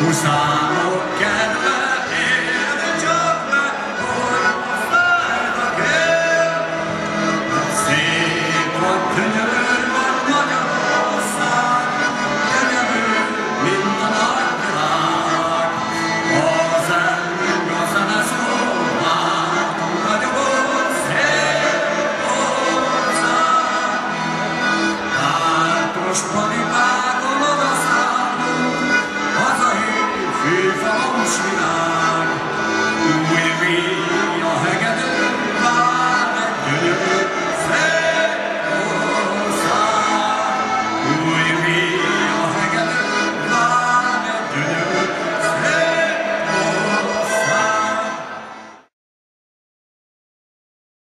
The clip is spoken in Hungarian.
Huszárok kedve élni csak meg, hogy a fájnak él. Szép vagy, gyönyörű vagy Magyarország, gyönyörű, mint a nagyvilág. A zeng, a zene szól már, ragyogott szép ország. Tártos palipákon odaszállunk, hazai főfalom világ.